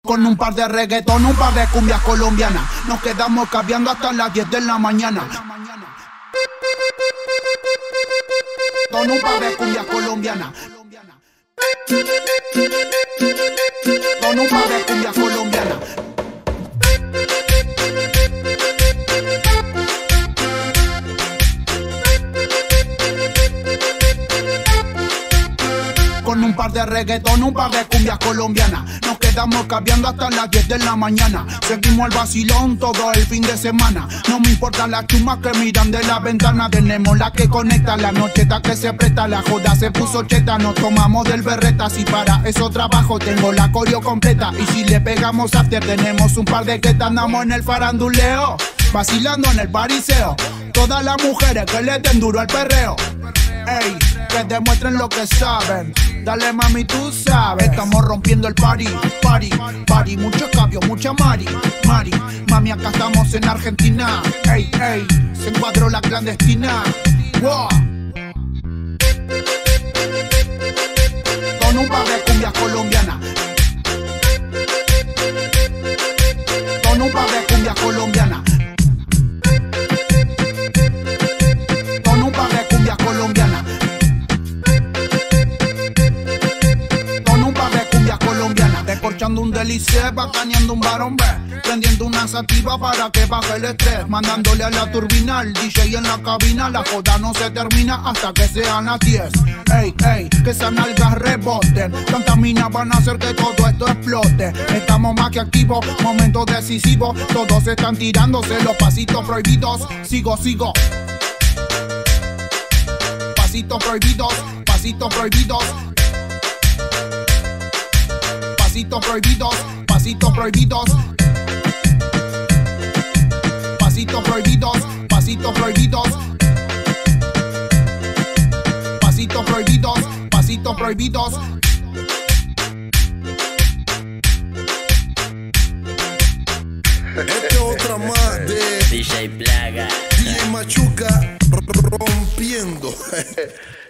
Con un par de reggaetón, un par de cumbias colombianas. Nos quedamos caviando hasta las 10 de la mañana. Con un par de cumbias colombianas. Con un par de cumbias colombianas. Con un par de reggaetón, un par de cumbias colombianas. Nos quedamos caviando hasta las 10 de la mañana. Seguimos el vacilón todo el fin de semana. No me importan las chumas que miran de la ventana. Tenemos la que conecta, la nocheta que se presta. La joda se puso cheta, nos tomamos del berreta. Si para eso trabajo tengo la coreo completa. Y si le pegamos after tenemos un par de que andamos en el faranduleo, vacilando en el pariseo. Todas las mujeres que le den duro al perreo, ey, que demuestren lo que saben. Dale mami, tú sabes. Estamos rompiendo el party, party, party. Mucho cabio, mucha mari, mari. Mami, acá estamos en Argentina. Ey, ey, se encuadró la clandestina. Wow. Con un par de cumbias colombianas. Con un par de cumbias colombianas. Con un par de cumbias colombianas. Descorchando un delice, bacaneando un varón B, prendiendo una sativa para que baje el estrés, mandándole a la turbina, el DJ en la cabina. La joda no se termina hasta que sean las 10. Ey, ey, que esas nalgas reboten. Tantas minas van a hacer que todo esto explote. Estamos más que activos, momento decisivo. Todos están tirándose los pasitos prohibidos. Sigo, sigo. Pasitos prohibidos, pasitos prohibidos. Pasitos prohibidos, pasitos prohibidos. Pasitos prohibidos, pasitos prohibidos. Pasitos prohibidos, pasitos prohibidos. Esta es otra más de DJ Plaga, DJ Machuca rompiendo.